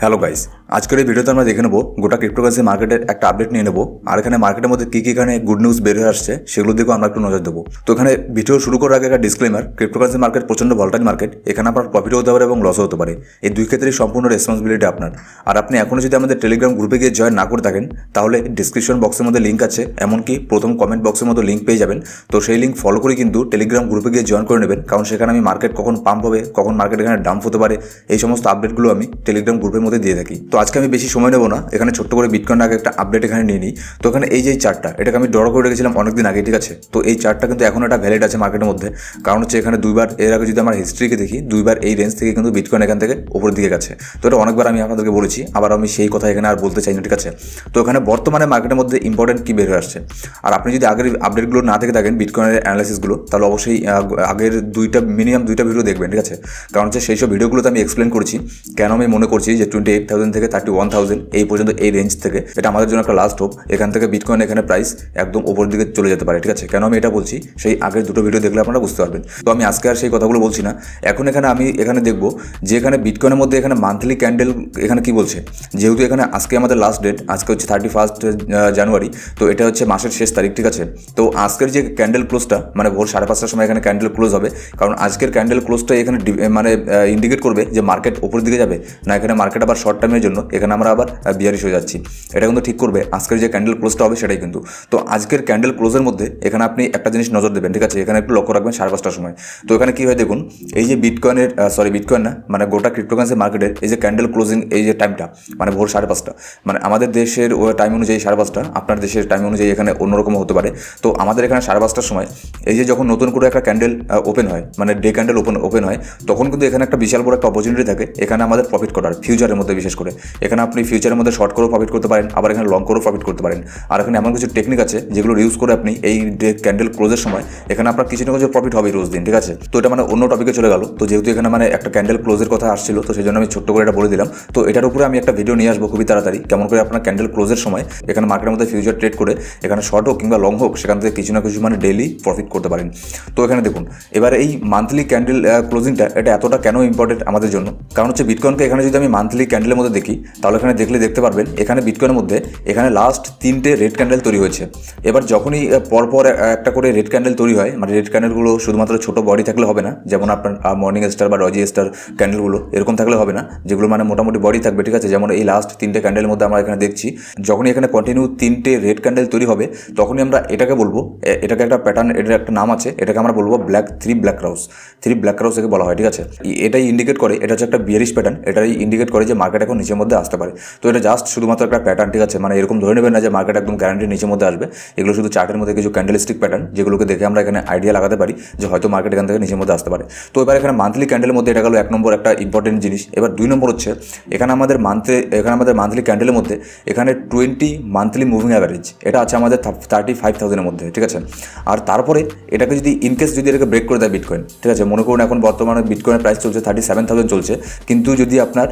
Hello guys, আজকের এই ভিডিওতে আমরা দেখে নেব গোটা ক্রিপ্টোকারেন্সি মার্কেটের একটা আপডেট নিয়ে নেব। আর এখানে মার্কেটের মধ্যে কী কী এখানে গুড নিউজ বের হয়ে আসছে সেগুলো দিকেও আমরা একটু নজর দেবো। তো এখানে ভিডিও শুরু করার আগে একটা ডিসক্লেমার, ক্রিপ্টোকারেন্সি মার্কেট প্রচণ্ড ভলটাইল মার্কেট। এখানে আপনার প্রফিটও হতে পারে এবং লসও হতে পারে। এই দুই ক্ষেত্রেই সম্পূর্ণ রেসপন্সিবিলিটি আপনার। আর আপনি এখনও যদি আমাদের টেলিগ্রাম গ্রুপে গিয়ে জয়েন না করে থাকেন তাহলে ডিসক্রিপশন বক্সের মধ্যে লিঙ্ক আছে, এমনকি প্রথম কমেন্ট বক্সের মধ্যে লিঙ্ক পেয়ে যাবেন। তো সেই লিঙ্ক ফলো করে কিন্তু টেলিগ্রাম গ্রুপে গিয়ে জয়েন করে নেবেন, কারণ সেখানে আমি মার্কেট কখন পাম্প হবে, কখন মার্কেট এখানে ডাম্প হতে পারে, এই সমস্ত আপডেটগুলো আমি টেলিগ্রাম গ্রুপের মধ্যে দিয়ে থাকি। তো আজকে আমি বেশি সময় নেব না, এখানে ছোট্ট করে বিটকয়েন আগে একটা আপডেট এখানে নিয়ে নিই। তো এখানে এই যে চার্টটা, এটাকে আমি ড্র করে রেখেছিলাম অনেকদিন আগে, ঠিক আছে। তো এই চার্টটা কিন্তু এখন একটা ভ্যালিড আছে মার্কেটের মধ্যে, কারণ হচ্ছে এখানে দুইবার এর আগে যদি আমার হিস্ট্রিকে দেখি, দুইবার এই রেঞ্জ থেকে কিন্তু বিটকয়েন এখান থেকে উপরের দিকে গেছে। তো এটা অনেকবার আমি আপনাদেরকে বলেছি, আবার আমি সেই কথা এখানে আর বলতে চাই না, ঠিক আছে। তো এখানে বর্তমানে মার্কেটের মধ্যে ইম্পর্টেন্ট কী বের হয়ে আসছে। আর আপনি যদি আগের আপডেটগুলো না থেকে থাকেন বিটকয়েনের অ্যানালাইসিসগুলো, তাহলে অবশ্যই আগের মিনিমাম দুইটা ভিডিও দেখবেন, ঠিক আছে। কারণ হচ্ছে সেই সব ভিডিওগুলোতে আমি এক্সপ্লেন করেছি কেন আমি মনে করছি যে 28,000 থেকে 31,000 এই পর্যন্ত এই রেঞ্জ থেকে এটা আমাদের জন্য একটা লাস্ট হোপ। এখান থেকে বিটকয়েন এখানে প্রাইস একদম উপর দিকে চলে যেতে পারে, ঠিক আছে। কেন আমি এটা বলছি সেই আগের দুটো ভিডিও দেখলে আপনারা বুঝতে পারবেন। তো আমি আজকে আর সেই কথাগুলো বলছি না। এখন আমি এখানে দেখবো যে এখানে বিটকয়েনের মধ্যে এখানে মান্থলি ক্যান্ডেল এখানে কি বলছে। যেহেতু এখানে আজকে আমাদের লাস্ট ডেট, আজকে হচ্ছে 31 জানুয়ারি, তো এটা হচ্ছে মাসের শেষ তারিখ, ঠিক আছে। তো আজকের যে ক্যান্ডেল ক্লোজটা মানে ভোর 5:30টার সময় এখানে ক্যান্ডেল ক্লোজ হবে, কারণ আজকের ক্যান্ডেল ক্লোজটা এখানে মানে ইন্ডিকেট করবে যে মার্কেট উপরের দিকে যাবে না, এখানে মার্কেট আবার শর্ট টাইমের জন্য এখানে আমরা আবার বিয়ারিশ হয়ে যাচ্ছি। এটা কিন্তু ঠিক করবে আজকের যে ক্যান্ডেল ক্লোজটা হবে সেটাই কিন্তু। তো আজকের ক্যান্ডেল ক্লোজের মধ্যে এখানে আপনি একটা জিনিস নজর দেবেন, ঠিক আছে। এখানে একটু লক্ষ্য রাখবেন 5:30টার সময়। তো এখানে কী হয় দেখুন, এই যে বিটকয়েন না মানে গোটা ক্রিপ্টোকারেন্সি মার্কেটের এই যে ক্যান্ডেল ক্লোজিং এই যে টাইমটা মানে ভোর 5:30, মানে আমাদের দেশের টাইম অনুযায়ী 5:30, আপনার দেশের টাইম অনুযায়ী এখানে অন্যরকম হতে পারে। তো আমাদের এখানে 5:30টার সময় এই যে যখন নতুন করে একটা ক্যান্ডেল ওপেন হয়, মানে ডে ক্যান্ডেল ওপেন হয়, তখন কিন্তু এখানে একটা বিশাল বড় একটা অপরচুনিটি থাকে এখানে আমাদের প্রফিট করার, ফিউচারের মধ্যে বিশেষ করে। এখানে আপনি ফিউচারের মধ্যে শর্ট করেও প্রফিট করতে পারেন, আবার এখানে লং করেও প্রফিট করতে পারেন। আর এখানে এমন কিছু টেকনিক আছে যেগুলো ইউজ করে আপনি এই ক্যান্ডেল ক্লোজের সময় এখানে আপনার কিছু না কিছু প্রফিট হবে রোজ দিন, ঠিক আছে। তো এটা মানে অন্য টপিকে চলে গেল। তো যেহেতু এখানে মানে একটা ক্যান্ডেল ক্লোজের কথা আসছিল, তো সেই জন্য আমি ছোট্ট করে এটা বলে দিলাম। তো এটার উপরে আমি একটা ভিডিও নিয়ে আসবো খুবই তাড়াতাড়ি, কেমন করে আপনার ক্যান্ডেল ক্লোজের সময় এখানে মার্কেটের মধ্যে ফিউচার ট্রেড করে এখানে শর্ট হোক কিংবা লং হোক সেখান থেকে কিছু না কিছু মানে ডেইলি প্রফিট করতে পারেন। তো এখানে দেখুন এবার এই মান্থলি ক্যান্ডেল ক্লোজিংটা এটা এতটা কেন ইম্পর্টেন্ট আমাদের জন্য, কারণ হচ্ছে বিটকয়েনকে এখানে যদি আমি মান্থলি ক্যান্ডেলের মধ্যে দেখি তাহলে এখানে দেখতে পারবেন এখানে বিটকয়েনের মধ্যে এখানে লাস্ট 3টে রেড ক্যান্ডেল তৈরি হয়েছে। এবার যখনই পরপর একটা করে রেড ক্যান্ডেল তৈরি হয়, মানে রেড ক্যান্ডেলগুলো শুধুমাত্র ছোটো বডি থাকলে হবে না, যেমন আপনার মর্নিং স্টার বা রজি স্টার ক্যান্ডেলগুলো এরকম থাকলে হবে না, যেগুলো মানে মোটামুটি বডি থাকবে, ঠিক আছে। যেমন এই লাস্ট 3টে ক্যান্ডেলের মধ্যে আমরা এখানে দেখছি যখনই এখানে কন্টিনিউ 3টে রেড ক্যান্ডেল তৈরি হবে তখনই আমরা এটাকে বলবো, এটাকে একটা প্যাটার্ন, এটার একটা নাম আছে, এটাকে আমরা বলবো থ্রি ব্ল্যাক ক্রাউস একে বলা হয়, ঠিক আছে। এটাই ইন্ডিকেট করে, এটা হচ্ছে একটা বিয়ারিশ প্যাটার্ন, এটাই ইন্ডিকেট করে যে মার্কেট এখন নিচের মধ্যে আসতে পারে। তো এটা জাস্ট শুধুমাত্র একটা প্যাটার্ন, ঠিক আছে। মানে এরকম ধরে নেবেন না যে মার্কেট একদম গ্যারান্টি নিচের মধ্যে আসবে। এগুলো শুধু চার্টের মধ্যে কিছু ক্যান্ডেলস্টিক প্যাটার্ন, যেগুলোকে দেখে আমরা এখানে আইডিয়া লাগাতে পারি যে হয়তো মার্কেট এখান থেকে নিচের মধ্যে আসতে পারে। তো এবার এখানে মান্থলি ক্যান্ডেলের মধ্যে এটা গেল 1 নম্বর একটা ইম্পর্টেন্ট জিনিস। এবার 2 নম্বর হচ্ছে এখানে আমাদের মান্থলি ক্যান্ডেলের মধ্যে এখানে 20 মান্থলি মুভিং অ্যাভারেজ এটা আছে আমাদের 35,000-এর মধ্যে, ঠিক আছে। আর তারপরে এটাকে যদি ইনকেস যদি এটাকে ব্রেক করে দেয় বিটকয়েন, ঠিক আছে। মনে করুন এখন বর্তমানে বিটকয়েনের প্রাইস চলছে 37,000 চলছে, কিন্তু যদি আপনার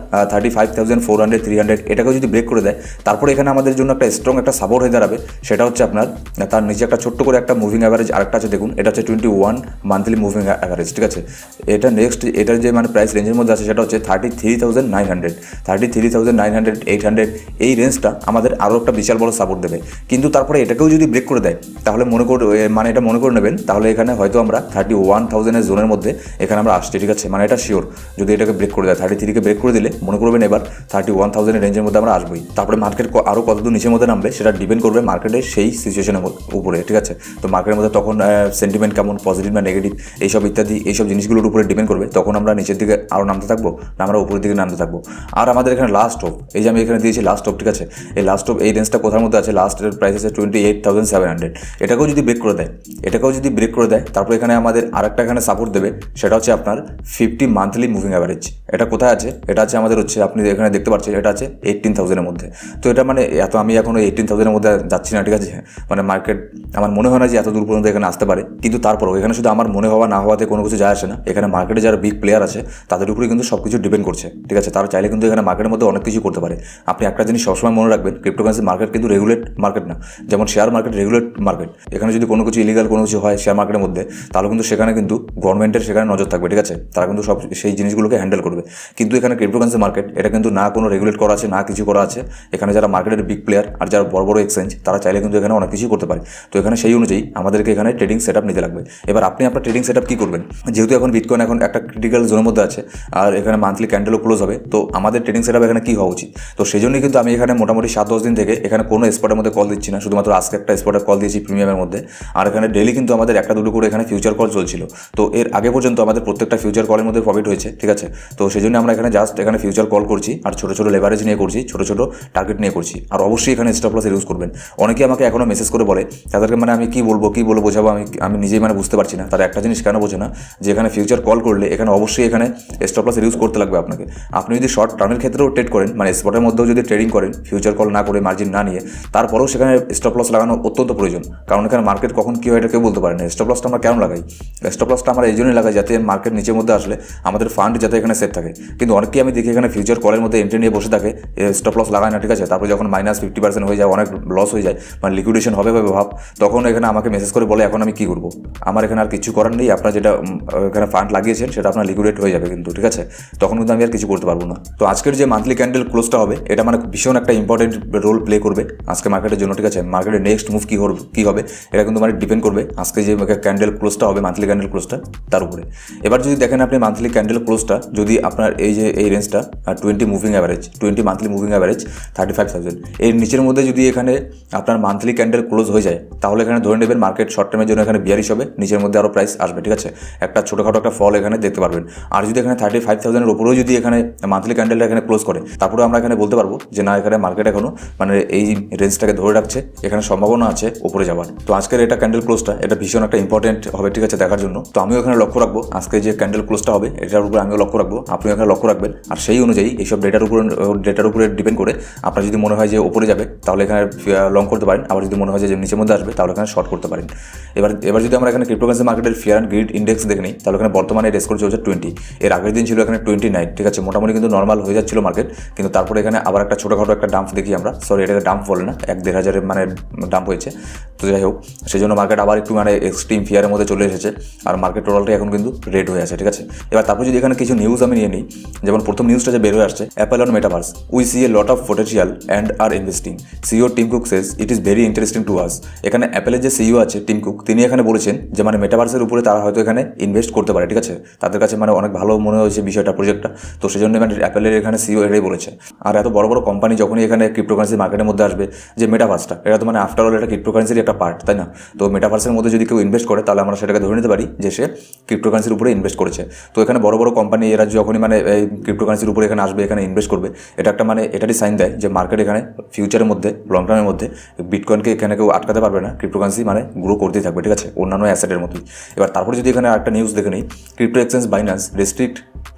35,400, 300 এটাকেও যদি ব্রেক করে দেয়, তারপরে এখানে আমাদের জন্য একটা স্ট্রং একটা সাপোর্ট হয়ে দাঁড়াবে। সেটা হচ্ছে আপনার তার নিচে একটা ছোট্ট করে একটা মুভিং অ্যাভারেজ আরেকটা আছে, দেখুন এটা হচ্ছে 21 মান্থলি মুভিং অ্যাভারেজ, ঠিক আছে। এটা নেক্সট এটার যে মানে প্রাইস রেঞ্জের মধ্যে আছে সেটা হচ্ছে 33,900, 800 এই রেঞ্জটা আমাদের আরও একটা বিশাল বড় সাপোর্ট দেবে। কিন্তু তারপরে এটাকেও যদি ব্রেক করে দেয় তাহলে এটা মনে করে নেবেন তাহলে এখানে হয়তো আমরা 31,000-এর জোনের মধ্যে এখানে আমরা আসছি, ঠিক আছে। মানে এটা শিওর যদি এটাকে ব্রেক করে দেয়, 33কে ব্রেক করে দিলে মনে করবেন এবার 31,000-এর রেঞ্জের মধ্যে আমরা আসবোই। তারপরে মার্কেট আরও কতদূর নিচের মধ্যে নামবে সেটা ডিপেন্ড করবে মার্কেটের সেই সিচুয়েশনের উপরে, ঠিক আছে। তো মার্কেটের মধ্যে তখন সেন্টিমেন্ট কেমন, পজিটিভ না নেগেটিভ, এইসব ইত্যাদি এইসব জিনিসগুলোর উপরে ডিপেন্ড করবে তখন আমরা নিচের দিকে আরও নামতে থাকবো না আমরা উপরের দিকে নামতে থাকবো। আর আমাদের এখানে লাস্ট হোপ, এই যে আমি এখানে দিয়েছি লাস্ট হোপ, ঠিক আছে। এই লাস্ট হোপ এই রেঞ্জটা কোথার মধ্যে আছে, লাস্টের প্রাইস আছে 28,700। এটাকেও যদি ব্রেক করে দেয় তারপর এখানে আমাদের আরেকটা এখানে সাপোর্ট দেবে, সেটা হচ্ছে আপনার 50 মান্থলি মুভিং অ্যাভারেজ। এটা কোথায় আছে, এটা আছে আমাদের হচ্ছে আপনি এখানে দেখতে পাচ্ছেন এটা আছে 18,000-এর মধ্যে। তো এটা মানে আমি এখন 18,000-এর মধ্যে যাচ্ছি না, ঠিক আছে। মানে মার্কেট আমার মনে হয় না যে এত দূর পর্যন্ত এখানে আসতে পারে, কিন্তু তারপরেও এখানে শুধু আমার মনে হওয়া না হওয়াতে কোনো কিছু যায় আসে না। এখানে মার্কেটে যারা বিগ প্লেয়ার আছে তাদের উপরে কিন্তু সব কিছু ডিপেন্ড করছে, ঠিক আছে। তারা চাইলে কিন্তু এখানে মার্কেটের মধ্যে অনেক কিছু করতে পারে। আপনি একটা জিনিস সবসময় মনে রাখবেন, ক্রিপ্টোকারেন্সি মার্কেট কিন্তু রেগুলেট মার্কেট না। যেমন শেয়ার মার্কেট রেগুলেট মার্কেট, এখানে যদি কোনো কিছু ইলিগাল কোনো কিছু হয় শেয়ার মার্কেটের মধ্যে তাহলে কিন্তু সেখানে কিন্তু গভর্নমেন্টের সেখানে নজর থাকবে, ঠিক আছে। তারা কিন্তু সব সেই জিনিসগুলোকে হ্যান্ডেল করবে। কিন্তু এখানে ক্রিপ্টোকারেন্সি মার্কেট এটা কিন্তু না কোনো রেগুলেট করা আছে না কিছু করা আছে। এখানে যারা মার্কেটের বিগ প্লেয়ার আর যারা বড় বড় এক্সচেঞ্জ তারা চাইলে কিন্তু এখানে অনেক কিছুই করতে পারে। তো এখানে সেই অনুযায়ী আমাদেরকে এখানে ট্রেডিং সেটআপ নিতে লাগবে। এবার আপনি আপনার ট্রেডিং সেটআপ কী করবেন, যেহেতু এখন বিটকয়েন এখন একটা ক্রিটিক্যাল জোনের মধ্যে আছে আর এখানে মান্থলি ক্যান্ডেলও ক্লোজ হবে, তো আমাদের ট্রেডিং সেটআপ এখানে কী হওয়া উচিত। তো সেই জন্যই কিন্তু আমি এখানে মোটামুটি 7-10 দিন থেকে এখানে কোনো স্পটের মধ্যে কল দিচ্ছি না, শুধুমাত্র আজকে একটা স্পটের কল দিয়েছি প্রিমিয়ামের মধ্যে। আর এখানে ডেলি কিন্তু আমাদের একটা দুটো করে এখানে ফিউচার কল চলছিল। তো এর আগে পর্যন্ত আমাদের প্রত্যেকটা ফিউচার কলের মধ্যে প্রফিট হয়েছে, ঠিক আছে। তো সেই জন্য আমরা এখানে জাস্ট এখানে ফিউচার কল করছি আর ছোটো ছোটো লেভারেজ নিয়ে করছি, ছোটো ছোটো টার্গেট নিয়ে করছি। আর অবশ্যই এখানে স্টপ লস ইউজ করবেন। অনেকে আমাকে এখনও মেসেজ করে বলে, তাদেরকে মানে আমি কী বলবো বোঝাবো আমি নিজেই মানে বুঝতে পারছি না। তারা একটা জিনিস কেন বোঝে না যে এখানে ফিউচার কল করলে এখানে অবশ্যই এখানে স্টপ লস ইউজ করতে লাগবে আপনাকে। আপনি যদি শর্ট টার্মের ক্ষেত্রেও ট্রেড করেন, মানে স্পটের মধ্যেও যদি ট্রেডিং করেন ফিউচার কল না করে মার্জিন না নিয়ে, তারপরেও সেখানে স্টপ লস লাগানো অত্যন্ত প্রয়োজন। কারণ এখানে মার্কেট কখন কী হয় এটা কেউ বলতে পারে না। স্টপ লসটা আমরা কেন লাগাই? স্টপ লসটা আমরা এই জন্যই লাগাই যাতে মার্কেট নিচের মধ্যে আসলে আমাদের ফান্ড যাতে এখানে সেফ থাকে। কিন্তু অনেকেই আমি দেখি এখানে ফিউচার কলের মধ্যে এন্ট্রি নিয়ে বসে থাকে, স্টপ লস লাগায় না, ঠিক আছে। তারপর যখন -50% হয়ে যায়, অনেক লস হয়ে যায়, মানে লিকুইডেশন হবে ভাব, তখন এখানে আমাকে মেসেজ করে বলে এখন আমি কী করবো। আমার এখানে আর কিছু করার নেই, আপনার যেটা এখানে ফান্ড লাগিয়েছেন সেটা আপনার লিকুইডেট হয়ে যাবে কিন্তু, ঠিক আছে। তখন কিন্তু আমি আর কিছু করতে পারবো না। তো আজকের যে মান্থলি ক্যান্ডেল ক্লোজটা হবে এটা মানে ভীষণ একটা ইম্পর্টেন্ট রোল প্লে করবে আজকে মার্কেটের জন্য, ঠিক আছে। মার্কেটের নেক্সট মুভ কী হবে এটা কিন্তু মানে ডিপেন্ড করবে আজকে যে ক্যান্ডেল ক্লোজটা হবে, মান্থলি ক্যান্ডেল ক্লোজটা, তার উপরে। এবার যদি দেখেন আপনি মান্থলি ক্যান্ডেল ক্লোজটা যদি আপনার এই রেঞ্জটা 20 moving average, 20 monthly moving average 35,000 এর নিচের মধ্যে যদি এখানে আপনার মান্থলি ক্যান্ডেল ক্লোজ হয়ে যায়, তাহলে এখানে ধরে নেবেন মার্কেট শর্ট টার্মের জন্য এখানে বিয়ারিশ হবে, নিচের মধ্যে আরও প্রাইস আসবে, ঠিক আছে। একটা ছোটোখাটো একটা ফল এখানে দেখতে পারবেন। আর যদি এখানে 35,000-এর উপরেও যদি এখানে মান্থলি ক্যান্ডেলটা এখানে ক্লোজ করে, তারপরে আমরা এখানে বলতে পারবো যে না, এখানে মার্কেট এখনও মানে এই রেঞ্জটাকে ধরে রাখছে, এখানে সম্ভাবনা আছে উপরে যাওয়ার। তো আজকের এটা ক্যান্ডেল ক্লোজটা এটা ভীষণ একটা ইম্পর্টেন্ট হবে, ঠিক আছে, দেখার জন্য। তো আমিও এখানে লক্ষ্য রাখবো আজকে যে ক্যান্ডেল ক্লোজটা হবে এটার উপরে আমিও লক্ষ্য রাখবো, আপনিও এখানে লক্ষ্য রাখবেন। আর সেই অনুযায়ী এইসব ডেটার উপরে ডিপেন্ড করে আপনার যদি মনে হয় যে উপরে যাবে তাহলে এখানে লং করতে পারেন, আবার যদি মনে হয় যে নিচের মধ্যে আসবে তাহলে এখানে শর্ট করতে পারেন। এবার যদি আমরা এখানে ক্রিপ্টোকারেন্সি মার্কেটের ফিয়ার অ্যান্ড গ্রিড ইন্ডেক্স দেখে নিই, তাহলে এখানে বর্তমানে এর স্কোর চলছে 20। এর আগের দিন ছিল এখানে 29, ঠিক আছে। মোটামুটি কিন্তু নর্মাল হয়ে যাচ্ছিল মার্কেট, কিন্তু তারপরে এখানে আবার একটা ছোটোখাটো একটা ডাম্প দেখি আমরা, সরি এটাকে ডাম্প বলে না, 1-1.5 হাজারের মানে ডাম্প হয়েছে। তো যাই হোক, সেই জন্য মার্কেট আবার একটু মানে এক্সট্রিম ফিয়ারের মধ্যে চলে এসেছে আর মার্কেট টোটালটা এখন কিন্তু রেড হয়ে আছে, ঠিক আছে। এবার তারপর যদি এখানে কিছু নিউজ আমি নিয়ে নিই, যেমন প্রথম নিউজটা যে বের হয়ে আসছে, Apple on metaverse, we see a lot of potential and are investing, CEO Tim Cook says it is very interesting to us. এখানে অ্যাপেলের যে সিইও আছে টিম কুক, তিনি এখানে বলেছেন যে মানে মেটাভার্সের উপরে তারা হয়তো এখানে ইনভেস্ট করতে পারে, ঠিক আছে। তাদের কাছে মানে অনেক ভালো মনে হয়েছে বিষয়টা, প্রজেক্টটা। তো সেই জন্য মানে অ্যাপেলের এখানে সিইও এটাই বলেছে। আর এত বড় বড় কোম্পানি যখনই এখানে ক্রিপ্টোকারেন্সি মার্কেটের মধ্যে আসবে, যে মেটাভার্সটা এটা তো মানে আফটার অল এটা ক্রিপ্টোকারেন্সির একটা পার্ট, তাই না। তো মেটাভার্সের মধ্যে যদি কেউ ইনভেস্ট করে তাহলে আমরা সেটাকে ধরে নিতে পারি যে সে ক্রিপ্টোকারেন্সির উপরে ইনভেস্ট করেছে। তো এখানে বড় বড় কোম্পানি এরা যখনই মানে এই ক্রিপ্টোকারেন্সির উপরে এখানে আসবে, এখানে ইনভেস্ট করবে, এটা একটা মানে এটারই সাইন দেয় যে মার্কেট এখানে ফিউচারের মধ্যে লং টার্মের মধ্যে বিটকয়েনকে এখানে কেউ আটকাতে পারবে না, ক্রিপ্টোকারেন্সি মানে গ্রো করতেই থাকবে, ঠিক আছে, অন্যান্য অ্যাসেটের মতোই। এবার তারপরে যদি এখানে একটা নিউজ দেখে নিই, crypto exchange Binance restrict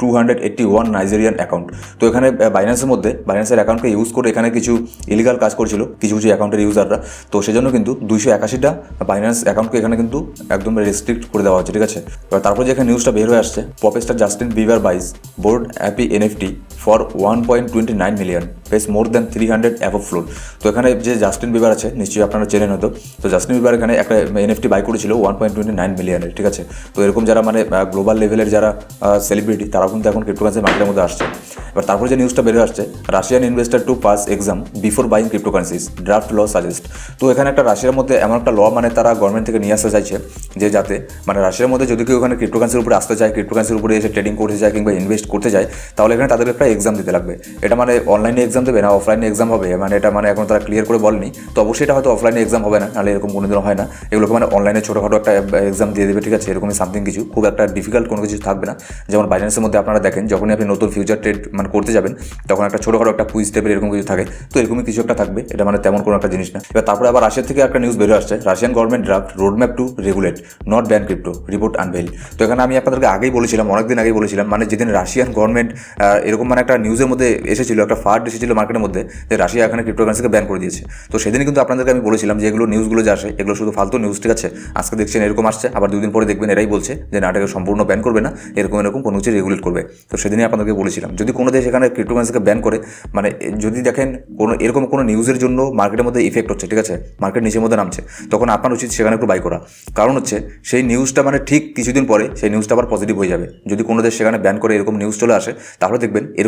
281 Nigerian account. তো এখানে বাইন্যান্সের অ্যাকাউন্টকে ইউজ করে এখানে কিছু ইলিগাল কাজ করছিল কিছু অ্যাকাউন্টের ইউজাররা। তো সেজন্য কিন্তু 281টা বাইন্যান্স অ্যাকাউন্টকে এখানে কিন্তু একদম রেস্ট্রিক্ট করে দেওয়া হচ্ছে, ঠিক আছে। এবার তারপর যে এখানে নিউজটা বের হয়ে আসছে, popstar Justin Bieber buys bored ape NFT for 1.29 million, pays more than 300 above floor. তো এখানে যে জাস্টিন বিবার আছে নিশ্চয়ই আপনারা চেনেন হয়তো। তো জাস্টিন বিবার এখানে একটা এনএফটি বাই করেছিল 1.29 মিলিয়নের, ঠিক আছে। তো এরকম যারা মানে গ্লোবাল লেভেলের যারা সেলিব্রিটি তারাও কিন্তু এখন ক্রিপ্টোকারেন্সি মার্কেটের মধ্যে আসছে। এবার তারপর যে নিউজটা বের হয়ে আসছে, Russian investor to pass exam before buying cryptocurrencies, draft law suggest. তো এখানে একটা রাশিয়ার মধ্যে এমন একটা ল মানে তারা গভর্নমেন্ট থেকে নিয়ে আসতে চাইছে যে যাতে মানে রাশিয়ার মধ্যে যদি কেউ এখানে ক্রিপ্টোকারেন্সির উপরে আসতে চায়, ক্রিপ্টোকারেন্সির উপরে এসে ট্রেডিং করতে যায় কিংবা ইনভেস্ট করতে যায়, তাহলে এখানে তাদের একটা এক্সাম দিতে লাগবে। এটা মানে অনলাইনে এক্সাম দেবে না অফলাইনে এক্সাম হবে, মানে এটা মানে এখন তারা ক্লিয়ার করে বলেনি। তো অবশ্যই এটা হয়তো অফলাইনে এক্সাম হবে না, নাহলে এরকম কোনোদিনও হয় না। এগুলোকে মানে অনলাইনে ছোটোখাটো একটা এক্সাম দিয়ে দেবে, ঠিক আছে। এরকমই সামথিং কিছু, খুব একটা ডিফিকাল্ট কোনো কিছু থাকবে না। যেমন বাইন্যান্সের মধ্যে আপনারা দেখেন যখনই আপনি নতুন ফিউচার ট্রেড মানে করতে যাবেন তখন একটা ছোটোখাটো একটা কুইজ টাইপের এরকম কিছু থাকে। তো এরকমই কিছু একটা থাকবে, এটা মানে তেমন কোনো একটা জিনিস না। এবার তারপরে আবার রাশিয়া থেকে একটা নিউজ বেরোয় আসছে, Russian government draft roadmap to regulate not ban crypto, report unveil. তো এখানে আমি আপনাদেরকে আগেই বলেছিলাম, অনেকদিন আগেই বলেছিলাম, মানে যেদিন রাশিয়ান গভর্নমেন্ট এরকম মানে একটা নিউজের মধ্যে এসেছিল, একটা ফার্ড এসেছিল মার্কেটের মধ্যে যে রাশিয়া এখানে ক্রিপ্টোকারেন্সিকে ব্যান করে দিয়েছে। তো সেদিন কিন্তু আপনাদেরকে আমি বলেছিলাম যে এগুলো নিউজগুলো যে আসে এগুলো শুধু ফালতু নিউজ, ঠিক আছে। আজকে দেখছেন এরকম আসছে, আবার 2 দিন পরে দেখবেন এরাই বলছে যে না, এটাকে সম্পূর্ণ ব্যান করবে না, এরকম কোনো কিছু রেগুলেট করবে। তো সেদিনই আপনাদেরকে বলেছিলাম যদি কোনো দেশ এখানে ক্রিপ্টোকারেন্সিকে ব্যান করে, মানে যদি দেখেন কোনো এরকম কোনো নিউজের জন্য মার্কেটের মধ্যে ইফেক্ট হচ্ছে, ঠিক আছে, মার্কেট নিচের মধ্যে নামছে, তখন আপনার উচিত সেখানে একটু বাই করা। কারণ হচ্ছে সেই নিউজটা মানে ঠিক কিছুদিন পরে সেই নিউজটা আবার পজিটিভ হয়ে যাবে। যদি কোনো দেশ সেখানে ব্যান করে এরকম নিউজ চলে আসে, তাহলে দেখবেন এরকম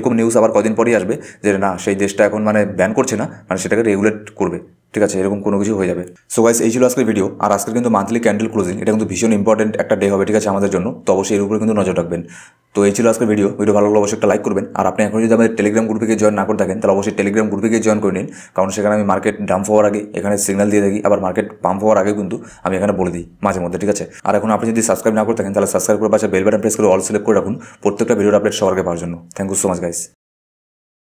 এরকম নিউজ আবার কদিন পরেই আসবে যে না সেই দেশটা এখন মানে ব্যান করছে না, মানে সেটাকে রেগুলেট করবে, ঠিক আছে, এরকম কোনো কিছু হয়ে যাবে। সো গাইস, এই ছিল আজকের ভিডিও। আর আজকের কিন্তু মান্থলি ক্যান্ডেল ক্লোজিং, এটা কিন্তু ভীষণ ইম্পর্টেন্ট একটা ডে হবে, ঠিক আছে, আমাদের জন্য। তো অবশ্যই এর উপরে কিন্তু নজর রাখবেন। তো এই ছিল আজকের ভিডিও ভালো লাগলে অবশ্যই একটা লাইক করবেন। আর আপনি এখন যদি আমাদের টেলিগ্রাম গ্রুপে গিয়ে জয়েন না করে থাকেন তাহলে অবশ্যই টেলিগ্রাম গ্রুপে গিয়ে জয়েন করে নিন, কারণ সেখানে আমি মার্কেট ডাম্প হওয়ার আগে এখানে সিগন্যাল দিয়ে থাকি, আবার মার্কেট পাম্প হওয়ার আগে কিন্তু আমি এখানে বলে দিই মাঝে মধ্যে, ঠিক আছে। আর এখন আপনি যদি সাবস্ক্রাইব না করে থাকেন তাহলে সাবস্ক্রাইব করে পাশে বেল বাটন প্রেস করে অল সিলেক্ট করে রাখুন প্রত্যেকটা ভিডিওর আপডেট সবার আগে পাওয়ার জন্য। Thank you so much guys.